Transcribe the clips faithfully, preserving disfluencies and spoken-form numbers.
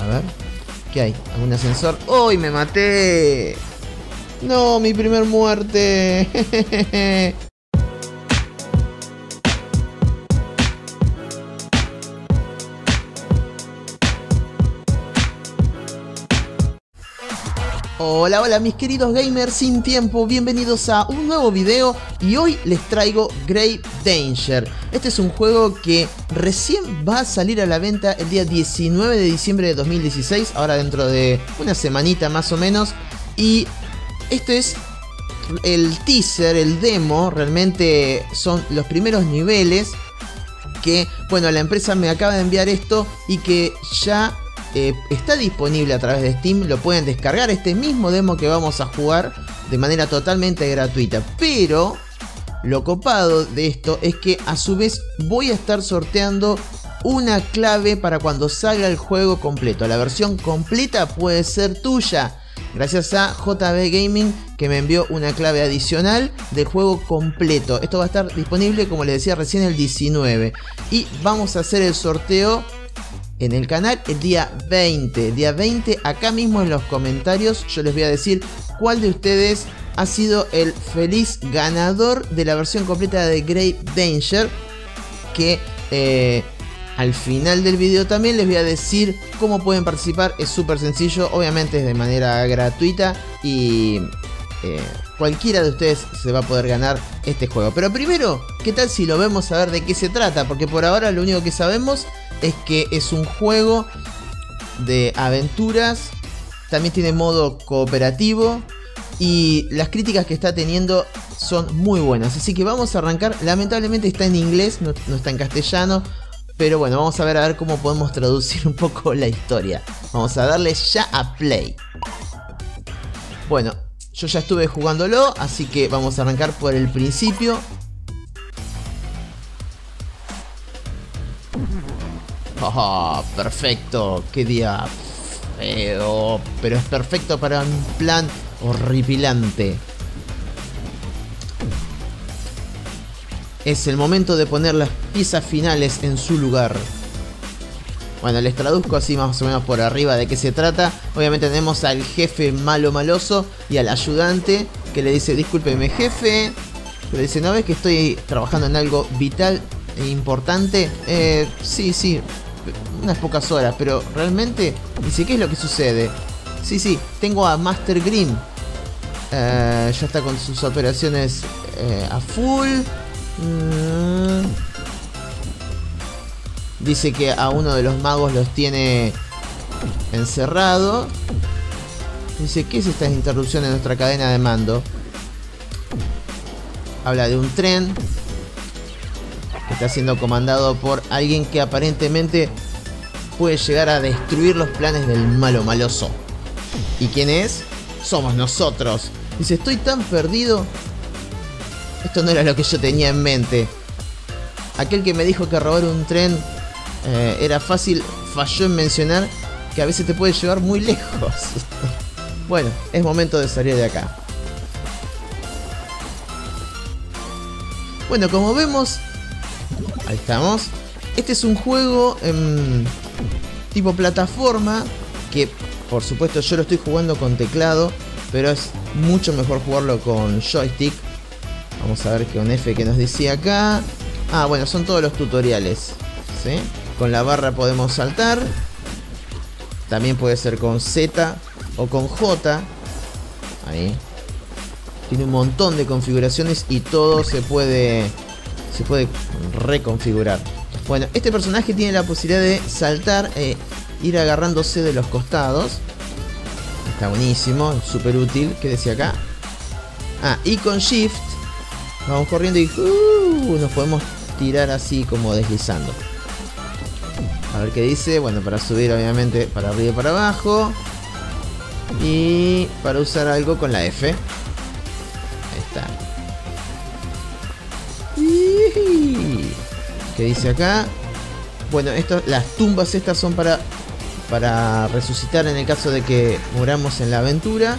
ver. ¿Qué hay? ¿Algún ascensor? ¡Uy, me maté! ¡No, mi primer muerte! Hola, hola mis queridos gamers sin tiempo, bienvenidos a un nuevo video y hoy les traigo Grave Danger. Este es un juego que recién va a salir a la venta el día diecinueve de diciembre de dos mil dieciséis, ahora dentro de una semanita más o menos. Y este es el teaser, el demo, realmente son los primeros niveles que, bueno, la empresa me acaba de enviar esto y que ya... Eh, está disponible a través de Steam, lo pueden descargar este mismo demo que vamos a jugar de manera totalmente gratuita. Pero lo copado de esto es que a su vez voy a estar sorteando una clave para cuando salga el juego completo. La versión completa puede ser tuya gracias a J B Gaming, que me envió una clave adicional del juego completo. Esto va a estar disponible, como les decía recién, el diecinueve. Y vamos a hacer el sorteo en el canal el día veinte. Día veinte, acá mismo en los comentarios yo les voy a decir cuál de ustedes ha sido el feliz ganador de la versión completa de Grave Danger. Que eh, al final del video también les voy a decir cómo pueden participar. Es súper sencillo, obviamente es de manera gratuita y eh, cualquiera de ustedes se va a poder ganar este juego. Pero primero, ¿qué tal si lo vemos a ver de qué se trata? Porque por ahora lo único que sabemos es que es un juego de aventuras, también tiene modo cooperativo y las críticas que está teniendo son muy buenas. Así que vamos a arrancar. Lamentablemente está en inglés, no, no está en castellano, pero bueno, vamos a ver a ver cómo podemos traducir un poco la historia. Vamos a darle ya a play. Bueno, yo ya estuve jugándolo, así que vamos a arrancar por el principio. Oh, perfecto, qué día feo, pero es perfecto para un plan horripilante. Es el momento de poner las piezas finales en su lugar. Bueno, les traduzco así más o menos por arriba de qué se trata. Obviamente tenemos al jefe malo maloso y al ayudante que le dice: discúlpeme jefe. Le dice: ¿no ves que estoy trabajando en algo vital e importante? Eh, sí, sí. Unas pocas horas, pero realmente dice: ¿qué es lo que sucede? Sí, sí, tengo a Master Green, eh, ya está con sus operaciones eh, a full. mm. Dice que a uno de los magos los tiene encerrado. Dice: ¿qué es esta interrupción en nuestra cadena de mando? Habla de un tren que está siendo comandado por alguien que aparentemente puede llegar a destruir los planes del malo maloso. ¿Y quién es? Somos nosotros. Dice: estoy tan perdido. Esto no era lo que yo tenía en mente. Aquel que me dijo que robar un tren eh, era fácil falló en mencionar que a veces te puede llevar muy lejos. Bueno, es momento de salir de acá. Bueno, como vemos, ahí estamos. Este es un juego eh, tipo plataforma, que por supuesto yo lo estoy jugando con teclado, pero es mucho mejor jugarlo con joystick. Vamos a ver con F que nos decía acá. Ah, bueno, son todos los tutoriales, ¿sí? Con la barra podemos saltar. También puede ser con Z o con J. Ahí. Tiene un montón de configuraciones y todo se puede, se puede reconfigurar. Bueno, este personaje tiene la posibilidad de saltar, e ir agarrándose de los costados. Está buenísimo, súper útil. ¿Qué decía acá? Ah, y con Shift vamos corriendo y uh, nos podemos tirar así como deslizando. A ver qué dice. Bueno, para subir obviamente para arriba y para abajo. Y para usar algo con la F. Ahí está. ¿Qué dice acá? Bueno, esto, las tumbas estas son para, para resucitar en el caso de que muramos en la aventura.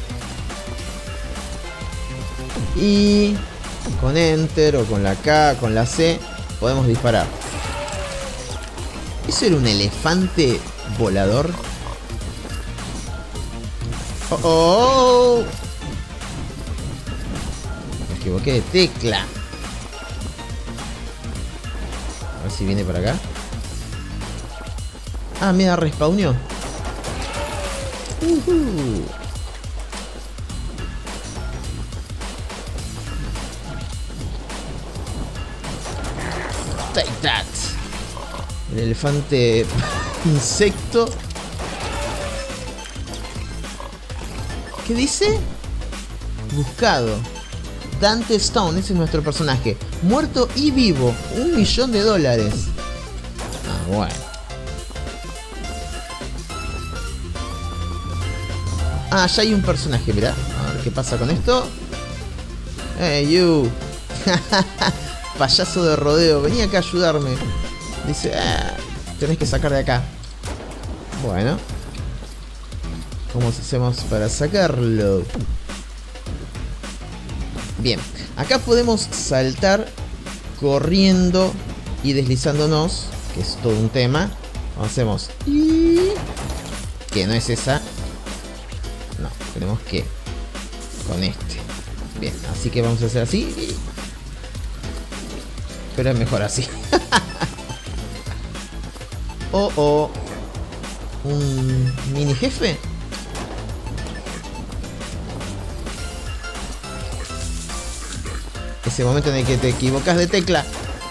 Y con Enter o con la K, con la C, podemos disparar. ¿Eso era un elefante volador? Oh, oh. Me equivoqué de tecla. A ver si viene para acá. Ah, mira, respawneó. Uh-huh. Take that. El elefante insecto. ¿Qué dice? Buscado. Dante Stone, ese es nuestro personaje. Muerto y vivo. Un millón de dólares. Ah, bueno. Ah, ya hay un personaje, mirá. A ver qué pasa con esto. Hey, you. Payaso de rodeo, vení acá a ayudarme. Dice, ah, tenés que sacar de acá. Bueno. ¿Cómo hacemos para sacarlo? Bien, acá podemos saltar corriendo y deslizándonos, que es todo un tema. Hacemos que no es esa. No, tenemos que con este. Bien, así que vamos a hacer así. Pero es mejor así. Oh, oh. Un mini jefe. Ese momento en el que te equivocas de tecla.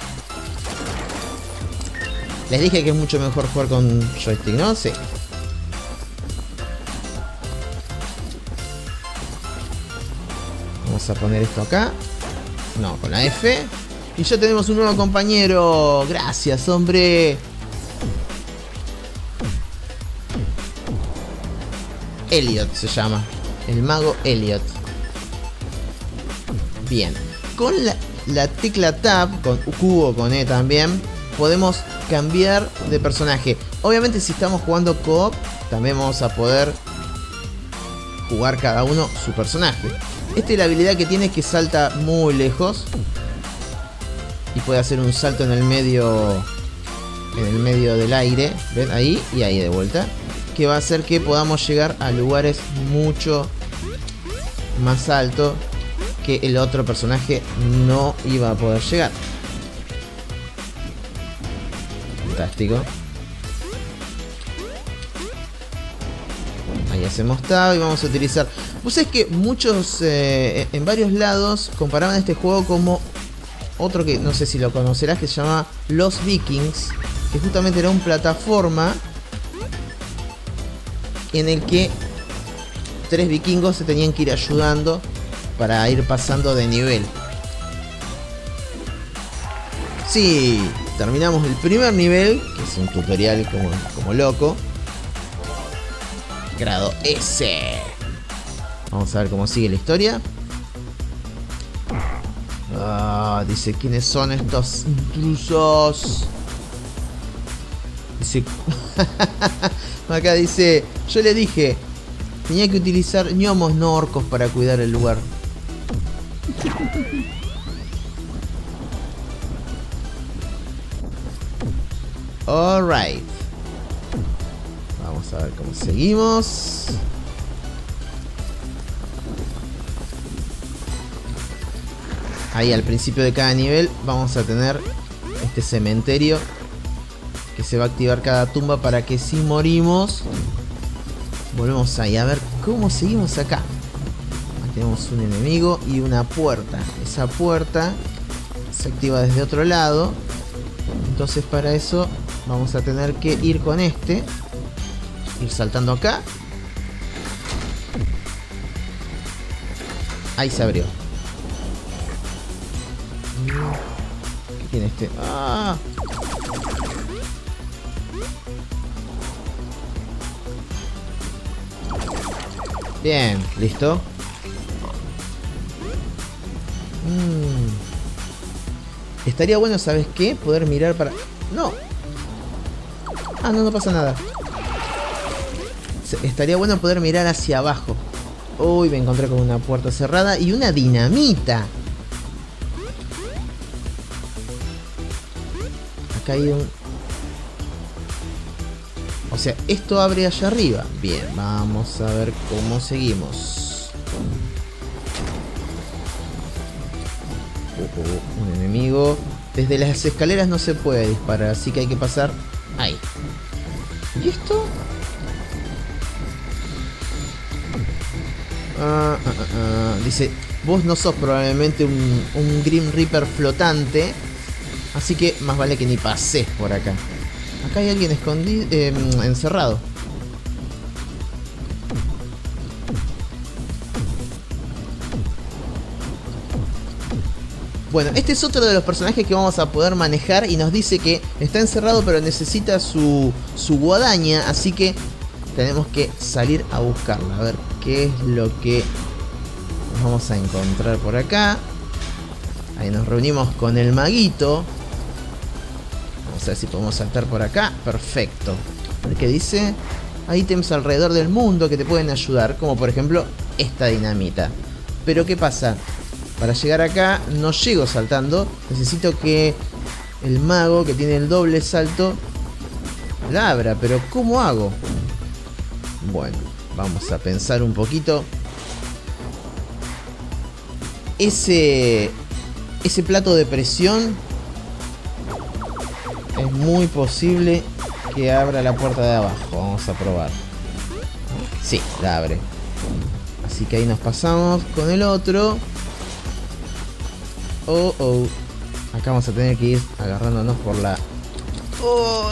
Les dije que es mucho mejor jugar con joystick, ¿no? Sí. Vamos a poner esto acá. No, con la F. Y ya tenemos un nuevo compañero. Gracias, hombre. Elliot se llama. El mago Elliot. Bien. Con la, la tecla Tab, con Q o con E también, podemos cambiar de personaje. Obviamente si estamos jugando co-op, también vamos a poder jugar cada uno su personaje. Esta es la habilidad que tiene, que salta muy lejos. Y puede hacer un salto en el medio. En el medio del aire. ¿Ven? Ahí y ahí de vuelta. Que va a hacer que podamos llegar a lugares mucho más altos que el otro personaje no iba a poder llegar. Fantástico. Ahí hacemos tab y vamos a utilizar. Pues es que muchos eh, en varios lados comparaban este juego como otro que no sé si lo conocerás, que se llama Los Vikings, que justamente era un plataforma en el que tres vikingos se tenían que ir ayudando para ir pasando de nivel. Sí, terminamos el primer nivel, que es un tutorial como, como loco. Grado S. Vamos a ver cómo sigue la historia. Ah, dice, ¿quiénes son estos intrusos? Dice... Acá dice, yo le dije, tenía que utilizar gnomos, no orcos, para cuidar el lugar. Alright. Vamos a ver cómo seguimos. Ahí al principio de cada nivel vamos a tener este cementerio que se va a activar cada tumba para que si morimos volvemos ahí. A ver cómo seguimos acá. Aquí tenemos un enemigo y una puerta. Esa puerta se activa desde otro lado. Entonces para eso vamos a tener que ir con este. Ir saltando acá. Ahí se abrió. ¿Qué tiene este? ¡Ah! Bien, listo. Mm. Estaría bueno, ¿sabes qué? Poder mirar para... ¡No! Ah, no, no pasa nada. Estaría bueno poder mirar hacia abajo. Uy, me encontré con una puerta cerrada y una dinamita. Acá hay un... O sea, esto abre allá arriba. Bien, vamos a ver cómo seguimos. Uh, uh, un enemigo. Desde las escaleras no se puede disparar, así que hay que pasar ahí. ¿Y esto? Ah, ah, ah, ah. Dice, vos no sos probablemente un, un Grim Reaper flotante, así que más vale que ni pases por acá. Acá hay alguien escondido, eh, encerrado. Bueno, este es otro de los personajes que vamos a poder manejar y nos dice que está encerrado pero necesita su, su guadaña, así que tenemos que salir a buscarla. A ver qué es lo que nos vamos a encontrar por acá. Ahí nos reunimos con el maguito. Vamos a ver si podemos saltar por acá. Perfecto. A ver qué dice. Hay ítems alrededor del mundo que te pueden ayudar, como por ejemplo esta dinamita. Pero ¿qué pasa? Para llegar acá no llego saltando. Necesito que el mago, que tiene el doble salto, la abra. Pero ¿cómo hago? Bueno, vamos a pensar un poquito. Ese, ese plato de presión es muy posible que abra la puerta de abajo. Vamos a probar. Sí, la abre. Así que ahí nos pasamos con el otro. Oh, oh. Acá vamos a tener que ir agarrándonos por la... Oh,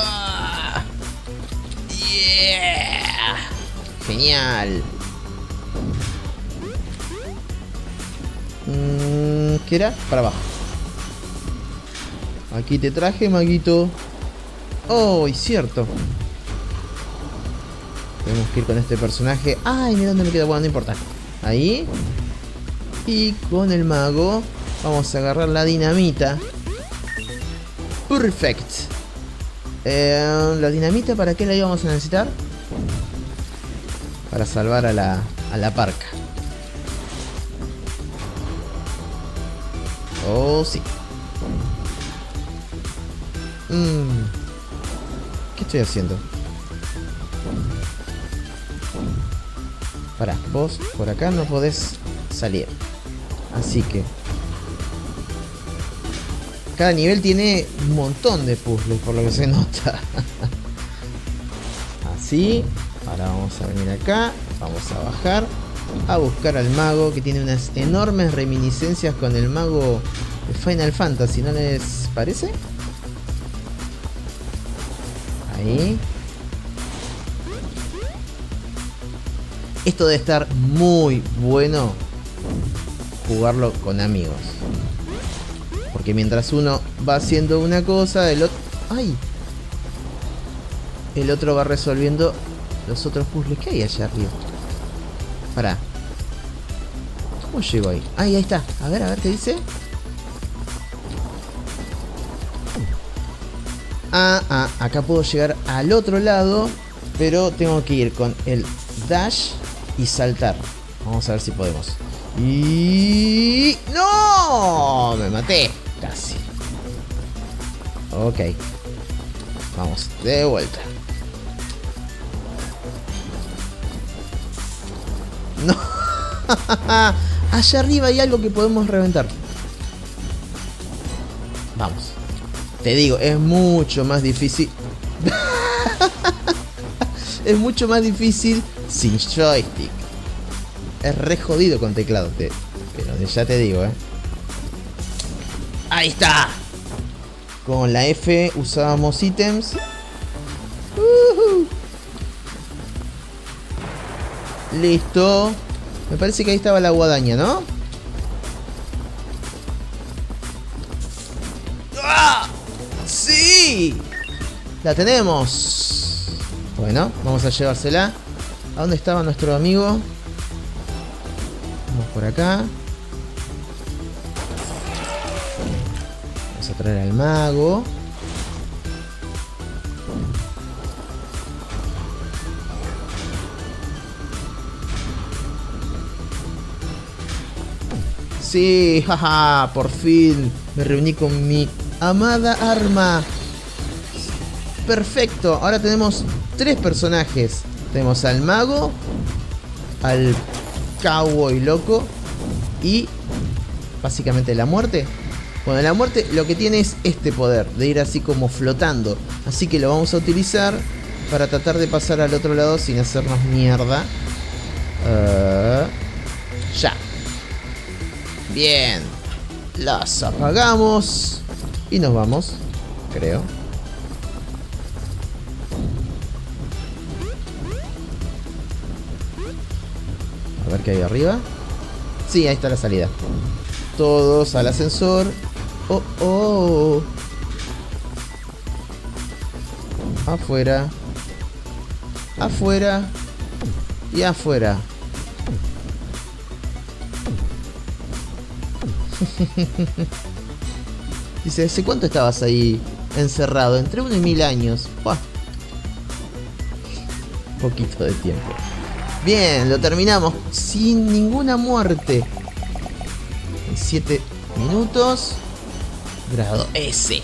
yeah. Genial. Mm, ¿qué era? Para abajo. Aquí te traje, maguito. Oh, y cierto. Tenemos que ir con este personaje. Ay, mira dónde me queda. Bueno, no importa. Ahí. Y con el mago vamos a agarrar la dinamita. Perfect. Eh, la dinamita, ¿para qué la íbamos a necesitar? Para salvar a la, a la parca. Oh, sí. Mm. ¿Qué estoy haciendo? Pará, vos por acá no podés salir. Así que cada nivel tiene un montón de puzzles, por lo que se nota. Así. Ahora vamos a venir acá. Vamos a bajar a buscar al mago, que tiene unas enormes reminiscencias con el mago de Final Fantasy, ¿no les parece? Ahí. Esto debe estar muy bueno jugarlo con amigos, porque mientras uno va haciendo una cosa, el otro... ¡Ay! El otro va resolviendo los otros puzzles que hay allá arriba. Pará. ¿Cómo llego ahí? ¡Ay, ahí está! A ver, a ver qué dice. Ah, ah, acá puedo llegar al otro lado, pero tengo que ir con el dash y saltar. Vamos a ver si podemos. Y... ¡no! Me maté. Casi. Ok. Vamos de vuelta. No. Allá arriba hay algo que podemos reventar. Vamos. Te digo, es mucho más difícil. Es mucho más difícil sin joystick. Es re jodido con teclado, te, pero ya te digo, eh. Ahí está. Con la F usábamos ítems. Uh-huh. Listo. Me parece que ahí estaba la guadaña, ¿no? ¡Ah! ¡Sí! La tenemos. Bueno, vamos a llevársela. ¿A dónde estaba nuestro amigo? Vamos por acá. Vamos a traer al mago. Sí, jaja, por fin me reuní con mi amada arma. Perfecto, ahora tenemos tres personajes. Tenemos al mago, al cowboy loco y básicamente la muerte. Bueno, la muerte lo que tiene es este poder de ir así como flotando. Así que lo vamos a utilizar para tratar de pasar al otro lado sin hacernos mierda. Uh, ya. Bien. Las apagamos y nos vamos, creo. A ver qué hay arriba. Sí, ahí está la salida. Todos al ascensor. Oh, oh. Afuera. Afuera. Y afuera. Dice, ¿hace cuánto estabas ahí encerrado? Entre uno y mil años. ¡Buah! Poquito de tiempo. Bien, lo terminamos sin ninguna muerte. En siete minutos. Grado S.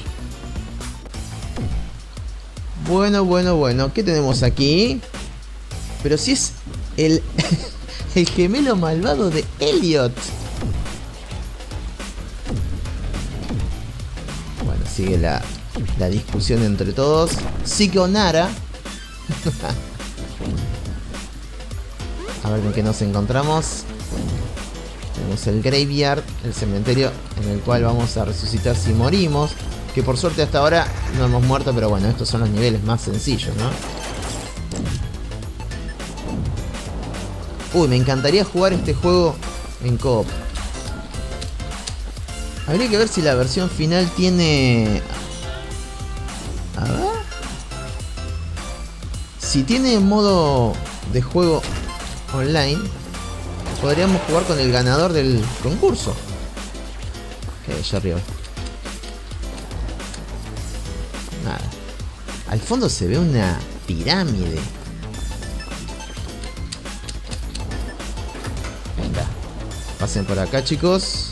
Bueno, bueno, bueno. ¿Qué tenemos aquí? Pero si es el, el gemelo malvado de Elliot. Bueno, sigue la, la discusión entre todos. Sayonara. A ver con qué nos encontramos. Tenemos el Graveyard, el cementerio en el cual vamos a resucitar si morimos. Que por suerte hasta ahora no hemos muerto, pero bueno, estos son los niveles más sencillos, ¿no? Uy, me encantaría jugar este juego en co-op. Habría que ver si la versión final tiene... A ver... Si tiene modo de juego online, podríamos jugar con el ganador del concurso. Ok, allá arriba. Nada. Al fondo se ve una pirámide. Venga. Pasen por acá, chicos.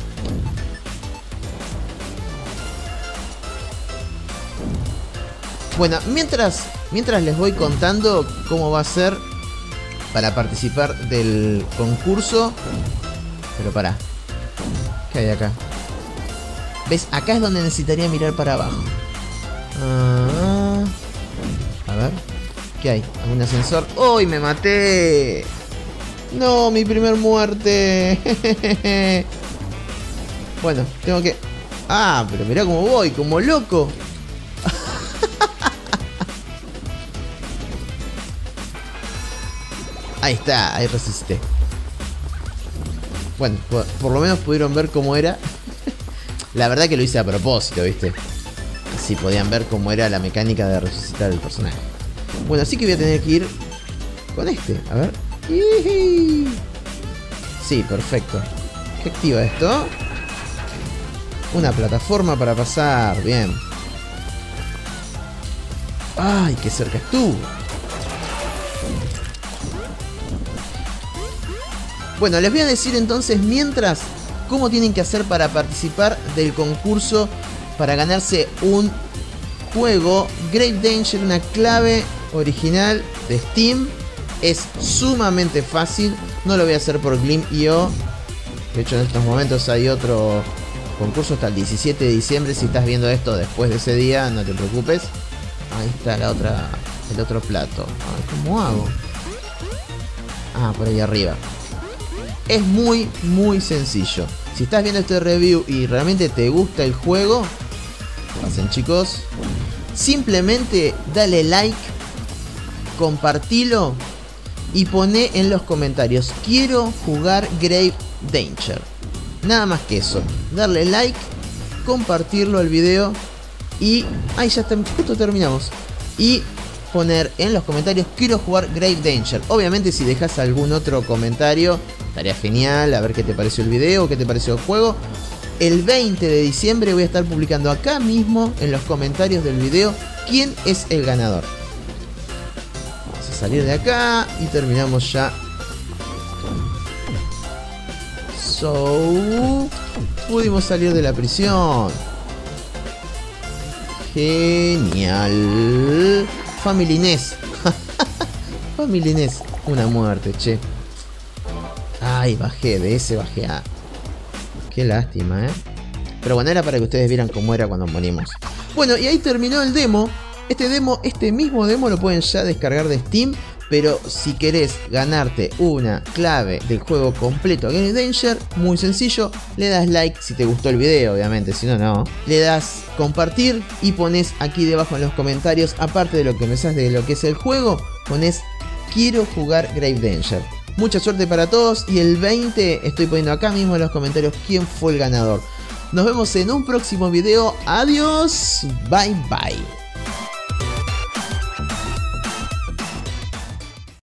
Bueno, mientras, mientras les voy contando cómo va a ser para participar del concurso. Pero pará. ¿Qué hay acá? ¿Ves? Acá es donde necesitaría mirar para abajo. Ah, a ver. ¿Qué hay? ¿Algún ascensor? ¡Uy, me maté! ¡No, mi primer muerte! Bueno, tengo que... Ah, pero mirá cómo voy, como loco. Ahí está, ahí resisté. Bueno, por, por lo menos pudieron ver cómo era. La verdad que lo hice a propósito, ¿viste? Así podían ver cómo era la mecánica de resucitar el personaje. Bueno, así que voy a tener que ir con este, a ver. Sí, perfecto. ¿Qué activa esto? Una plataforma para pasar, bien. Ay, qué cerca estuvo. Bueno, les voy a decir entonces mientras cómo tienen que hacer para participar del concurso para ganarse un juego Grave Danger, una clave original de Steam. Es sumamente fácil, no lo voy a hacer por Glim punto i o. De hecho, en estos momentos hay otro concurso hasta el diecisiete de diciembre. Si estás viendo esto después de ese día, no te preocupes. Ahí está la otra, el otro plato. Ay, ¿cómo hago? Ah, por ahí arriba. Es muy, muy sencillo. Si estás viendo este review y realmente te gusta el juego, pasen, chicos. Simplemente dale like, compartilo y poné en los comentarios: quiero jugar Grave Danger. Nada más que eso. Darle like, compartirlo al video y... ahí ya está, justo terminamos. Y poner en los comentarios: quiero jugar Grave Danger. Obviamente si dejas algún otro comentario estaría genial, a ver qué te pareció el video, qué te pareció el juego. El veinte de diciembre voy a estar publicando acá mismo en los comentarios del video quién es el ganador. Vamos a salir de acá y terminamos ya. So, pudimos salir de la prisión. Genial. Family N E S. Family Nest, una muerte, che. Ay, bajé, de ese bajé a... Qué lástima, eh. Pero bueno, era para que ustedes vieran cómo era cuando morimos. Bueno, y ahí terminó el demo. Este demo, este mismo demo lo pueden ya descargar de Steam. Pero si querés ganarte una clave del juego completo a Grape Danger, muy sencillo, le das like si te gustó el video, obviamente, si no, no. Le das compartir y pones aquí debajo en los comentarios, aparte de lo que pensás de lo que es el juego, pones quiero jugar Grape Danger. Mucha suerte para todos y el veinte estoy poniendo acá mismo en los comentarios quién fue el ganador. Nos vemos en un próximo video. Adiós, bye bye.